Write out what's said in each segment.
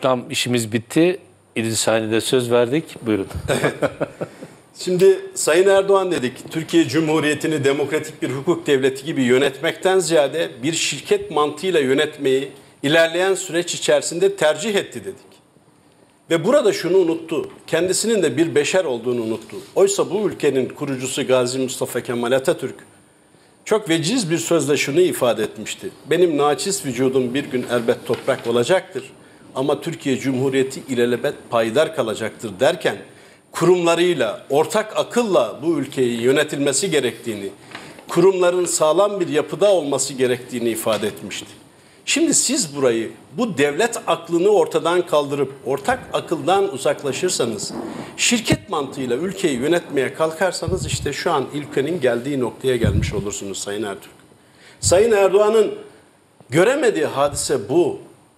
Tam işimiz bitti. 7 saniyede söz verdik. Buyurun. Şimdi Sayın Erdoğan dedik, Türkiye Cumhuriyeti'ni demokratik bir hukuk devleti gibi yönetmekten ziyade bir şirket mantığıyla yönetmeyi ilerleyen süreç içerisinde tercih etti dedik. Ve burada şunu unuttu, kendisinin de bir beşer olduğunu unuttu. Oysa bu ülkenin kurucusu Gazi Mustafa Kemal Atatürk çok veciz bir sözle şunu ifade etmişti. Benim naçiz vücudum bir gün elbet toprak olacaktır ama Türkiye Cumhuriyeti ilelebet payidar kalacaktır derken kurumlarıyla, ortak akılla bu ülkeyi yönetilmesi gerektiğini, kurumların sağlam bir yapıda olması gerektiğini ifade etmişti. Şimdi siz burayı, bu devlet aklını ortadan kaldırıp ortak akıldan uzaklaşırsanız, şirket mantığıyla ülkeyi yönetmeye kalkarsanız işte şu an ülkenin geldiği noktaya gelmiş olursunuz Sayın Ertürk. Sayın Erdoğan'ın göremediği hadise bu.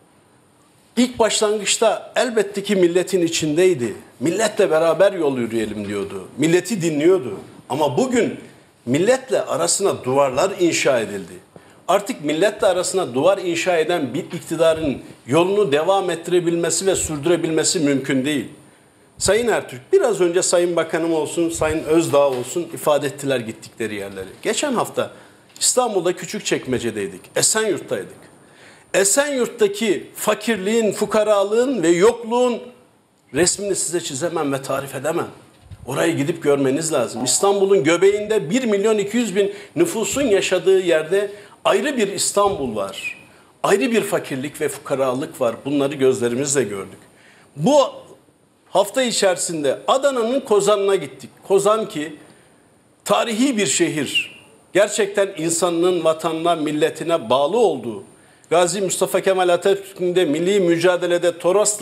İlk başlangıçta elbette ki milletin içindeydi. Milletle beraber yol yürüyelim diyordu. Milleti dinliyordu. Ama bugün milletle arasına duvarlar inşa edildi. Artık milletle arasına duvar inşa eden bir iktidarın yolunu devam ettirebilmesi ve sürdürebilmesi mümkün değil. Sayın Ertürk, biraz önce Sayın Bakanım olsun, Sayın Özdağ olsun ifade ettiler gittikleri yerleri. Geçen hafta İstanbul'da Küçükçekmece'deydik, Esenyurt'taydık. Esenyurt'taki fakirliğin, fukaralığın ve yokluğun resmini size çizemem ve tarif edemem. Orayı gidip görmeniz lazım. İstanbul'un göbeğinde 1.200.000 nüfusun yaşadığı yerde ayrı bir İstanbul var. Ayrı bir fakirlik ve fukaralık var. Bunları gözlerimizle gördük. Bu hafta içerisinde Adana'nın Kozan'ına gittik. Kozan ki tarihi bir şehir. Gerçekten insanının vatanına, milletine bağlı olduğu, Gazi Mustafa Kemal Atatürk'ün de milli mücadelede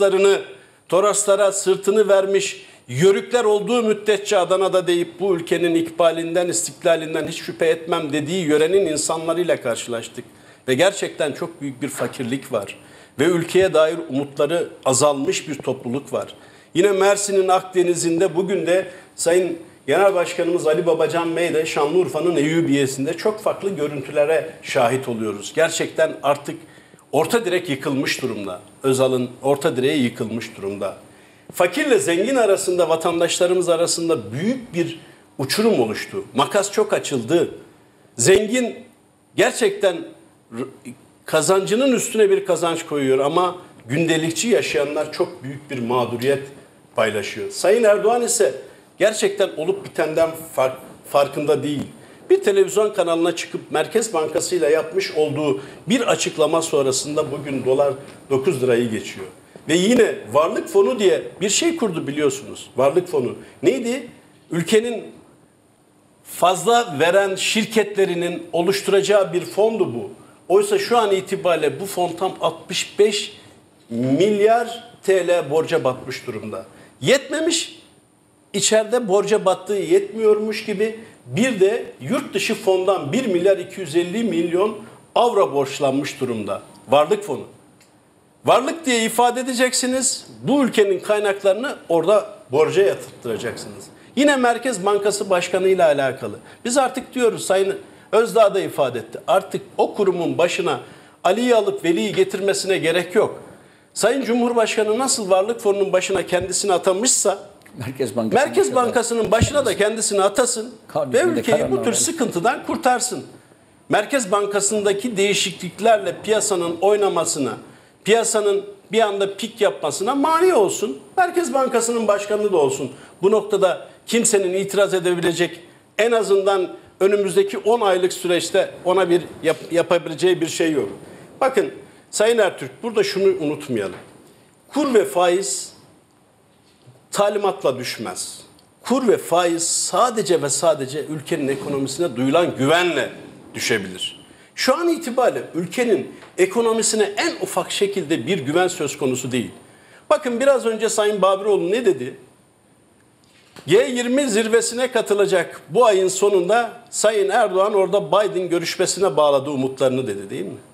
Toroslara sırtını vermiş yörükler olduğu müddetçe Adana'da deyip bu ülkenin ikbalinden, istiklalinden hiç şüphe etmem dediği yörenin insanlarıyla karşılaştık. Ve gerçekten çok büyük bir fakirlik var. Ve ülkeye dair umutları azalmış bir topluluk var. Yine Mersin'in Akdeniz'inde bugün de Sayın Genel Başkanımız Ali Babacan Bey de Şanlıurfa'nın Eyyubiye'sinde çok farklı görüntülere şahit oluyoruz. Gerçekten artık orta direk yıkılmış durumda. Özal'ın orta direği yıkılmış durumda. Fakirle zengin arasında, vatandaşlarımız arasında büyük bir uçurum oluştu. Makas çok açıldı. Zengin gerçekten kazancının üstüne bir kazanç koyuyor ama gündelikçi yaşayanlar çok büyük bir mağduriyet paylaşıyor. Sayın Erdoğan ise gerçekten olup bitenden farkında değil. Bir televizyon kanalına çıkıp Merkez Bankası ile yapmış olduğu bir açıklama sonrasında bugün dolar 9 lirayı geçiyor. Ve yine varlık fonu diye bir şey kurdu biliyorsunuz. Varlık fonu. Neydi? Ülkenin fazla veren şirketlerinin oluşturacağı bir fondu bu. Oysa şu an itibariyle bu fon tam 65 milyar TL borca batmış durumda. Yetmemiş, içeride borca battığı yetmiyormuş gibi bir de yurt dışı fondan 1 milyar 250 milyon avro borçlanmış durumda. Varlık fonu. Varlık diye ifade edeceksiniz, bu ülkenin kaynaklarını orada borca yatırtıracaksınız. Yine Merkez Bankası Başkanı ile alakalı. Biz artık diyoruz, Sayın Özdağ da ifade etti. Artık o kurumun başına Ali'yi alıp Veli'yi getirmesine gerek yok. Sayın Cumhurbaşkanı nasıl Varlık Fonu'nun başına kendisini atamışsa Merkez Bankası'nın başına da kendisini atasın ve ülkeyi bu tür sıkıntıdan kurtarsın. Merkez Bankası'ndaki değişikliklerle piyasanın oynamasına, piyasanın bir anda pik yapmasına mani olsun. Merkez Bankası'nın başkanı da olsun. Bu noktada kimsenin itiraz edebilecek, en azından önümüzdeki 10 aylık süreçte ona bir yapabileceği bir şey yok. Bakın Sayın Ertürk, burada şunu unutmayalım. Kur ve faiz talimatla düşmez. Kur ve faiz sadece ve sadece ülkenin ekonomisine duyulan güvenle düşebilir. Şu an itibariyle ülkenin ekonomisine en ufak şekilde bir güven söz konusu değil. Bakın biraz önce Sayın Babiroğlu ne dedi? G20 zirvesine katılacak bu ayın sonunda Sayın Erdoğan orada Biden görüşmesine bağladı umutlarını dedi, değil mi?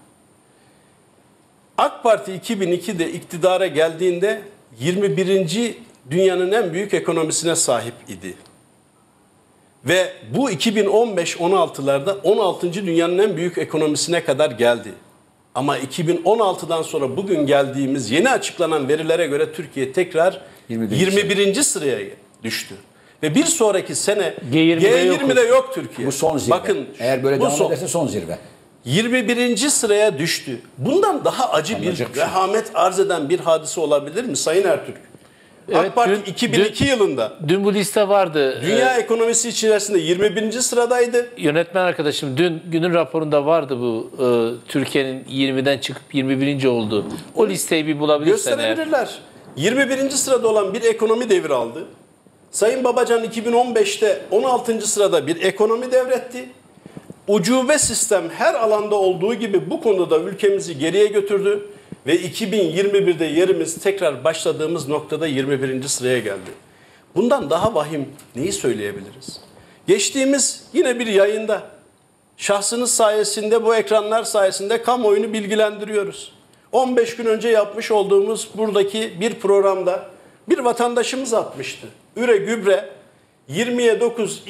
AK Parti 2002'de iktidara geldiğinde 21. dünyanın en büyük ekonomisine sahip idi. Ve bu 2015-16'larda 16. dünyanın en büyük ekonomisine kadar geldi. Ama 2016'dan sonra bugün geldiğimiz yeni açıklanan verilere göre Türkiye tekrar 21. sıraya düştü. Ve bir sonraki sene G20'de yok Türkiye. Bu son zirve. Bakın, eğer böyle devam ederse son zirve. 21. sıraya düştü. Bundan daha acı bir vehamet arz eden bir hadise olabilir mi Sayın Ertürk? Evet, AK Parti 2002 yılında dün bu liste vardı. dünya ekonomisi içerisinde 21. sıradaydı. Yönetmen arkadaşım dün günün raporunda vardı bu Türkiye'nin 20'den çıkıp 21. olduğu. O listeyi bir bulabilirsen eğer. Gösterebilirler. 21. sırada olan bir ekonomi devir aldı. Sayın Babacan 2015'te 16. sırada bir ekonomi devretti. Ucube sistem her alanda olduğu gibi bu konuda da ülkemizi geriye götürdü. Ve 2021'de yerimiz tekrar başladığımız noktada 21. sıraya geldi. Bundan daha vahim neyi söyleyebiliriz? Geçtiğimiz yine bir yayında şahsınız sayesinde, bu ekranlar sayesinde kamuoyunu bilgilendiriyoruz. 15 gün önce yapmış olduğumuz buradaki bir programda bir vatandaşımız atmıştı. Üre gübre 20'ye 9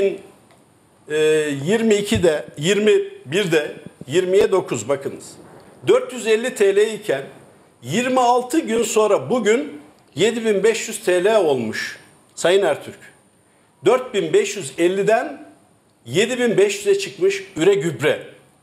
2022'de 21'de 20'ye 9 bakınız. 450 TL iken 26 gün sonra bugün 7500 TL olmuş Sayın Ertürk. 4550'den 7500'e çıkmış üre gübre.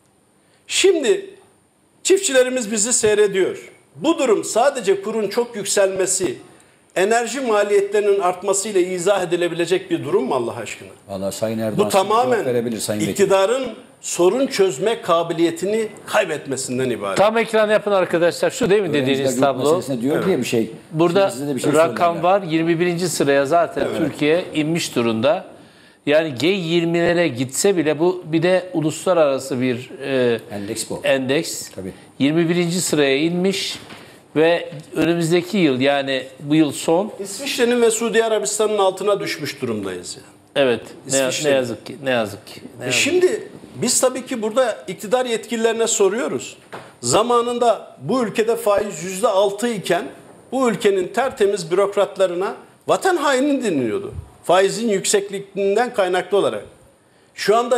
Şimdi çiftçilerimiz bizi seyrediyor. Bu durum sadece kurun çok yükselmesi, enerji maliyetlerinin artmasıyla izah edilebilecek bir durum mu Allah aşkına? Vallahi Sayın Erdoğan bu tamamen verebilir Sayın iktidarın sorun çözme kabiliyetini kaybetmesinden ibaret. Tam ekran yapın arkadaşlar. Şu değil mi dediğiniz tablo? Diyor diye bir şey. Burada bir şey rakam var. 21. sıraya zaten Türkiye inmiş durumda. Yani G20'lere gitse bile bu bir de uluslararası bir endeks bu. Endeks. Tabii. 21. sıraya inmiş ve önümüzdeki yıl yani bu yıl son. İsviçre'nin ve Suudi Arabistan'ın altına düşmüş durumdayız yani. Evet. Ne yazık ki. Ne yazık ki. Şimdi biz tabii ki burada iktidar yetkililerine soruyoruz. Zamanında bu ülkede faiz %6 iken bu ülkenin tertemiz bürokratlarına vatan haini deniliyordu. Faizin yüksekliğinden kaynaklı olarak. Şu anda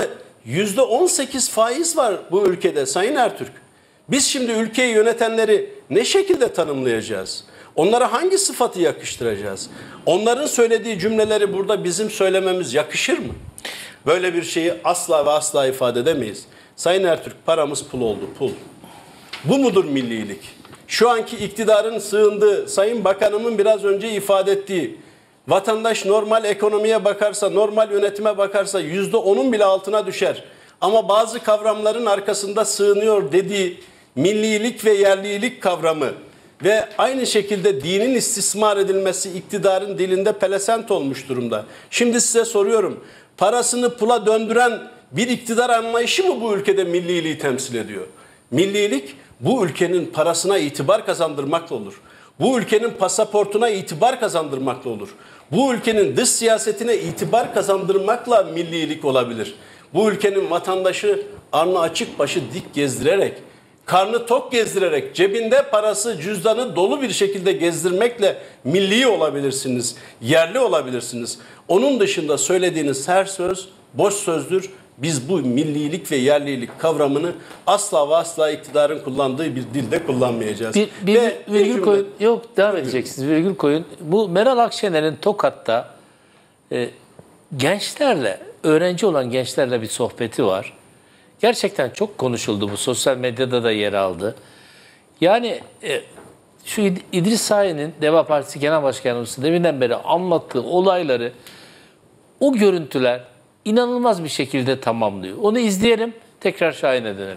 %18 faiz var bu ülkede Sayın Ertürk. Biz şimdi ülkeyi yönetenleri ne şekilde tanımlayacağız? Onlara hangi sıfatı yakıştıracağız? Onların söylediği cümleleri burada bizim söylememiz yakışır mı? Böyle bir şeyi asla ve asla ifade edemeyiz. Sayın Ertürk, paramız pul oldu, pul. Bu mudur millilik? Şu anki iktidarın sığındığı, Sayın Bakanımın biraz önce ifade ettiği, vatandaş normal ekonomiye bakarsa, normal yönetime bakarsa %10'un bile altına düşer. Ama bazı kavramların arkasında sığınıyor dediği millilik ve yerlilik kavramı ve aynı şekilde dinin istismar edilmesi iktidarın dilinde pelesenk olmuş durumda. Şimdi size soruyorum, parasını pula döndüren bir iktidar anlayışı mı bu ülkede milliliği temsil ediyor? Millilik bu ülkenin parasına itibar kazandırmakla olur. Bu ülkenin pasaportuna itibar kazandırmakla olur. Bu ülkenin dış siyasetine itibar kazandırmakla millilik olabilir. Bu ülkenin vatandaşı alnı açık başı dik gezdirerek, karnı tok gezdirerek, cebinde parası cüzdanı dolu bir şekilde gezdirmekle milli olabilirsiniz, yerli olabilirsiniz. Onun dışında söylediğiniz her söz boş sözdür. Biz bu millilik ve yerlilik kavramını asla ve asla iktidarın kullandığı bir dilde kullanmayacağız. Bir virgül koyun. Yok, devam edeceksiniz. Virgül koyun. Bu Meral Akşener'in Tokat'ta gençlerle, öğrenci olan gençlerle bir sohbeti var. Gerçekten çok konuşuldu bu. Sosyal medyada da yer aldı. Yani şu İdris Sahin'in Deva Partisi Genel Başkan Yardımcısı deminden beri anlattığı olayları, o görüntüler inanılmaz bir şekilde tamamlıyor. Onu izleyelim, tekrar Şahin'e dönelim.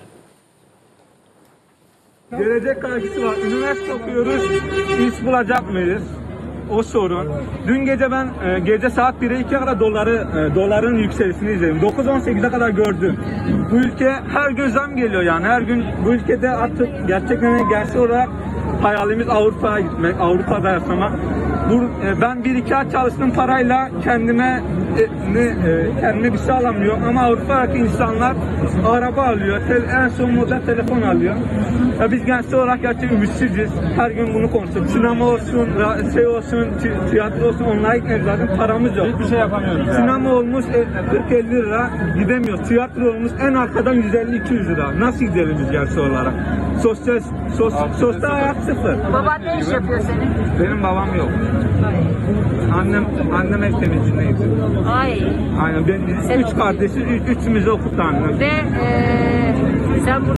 Gelecek kaygısı var. Üniversite okuyoruz. İş bulacak mıyız? O sorun. Dün gece ben gece saat 1'e 2'ye kadar doların yükselişini izledim. 9-18'e kadar gördüm. Bu ülke her gün zam geliyor yani. Her gün bu ülkede artık gerçekten gençler olarak hayalimiz Avrupa'ya gitmek, Avrupa'da yaşamak. Ben 1-2 ay çalıştığım parayla kendime bir şey alamıyorum ama Avrupa'daki insanlar araba alıyor, en son model telefon alıyor. Ya biz gençler olarak gerçekten ümitsiziz. Her gün bunu konuşuyoruz. Sinema olsun, şey olsun, tiyatro olsun, onlara gitmemiz lazım. Paramız yok. Hiçbir şey yapamıyoruz. Sinema olmuş 40-50 lira gidemiyoruz. Tiyatro olmuş en arkadan 150-200 lira. Nasıl gidelim biz gençler olarak? Sosyal hayat sıfır. Baban ne iş yapıyor senin? Benim babam yok. Annem ev temizliğindeydi. Ay. Aynen biz üç kardeşiz, üçümüzü okuttu annem. Ve sen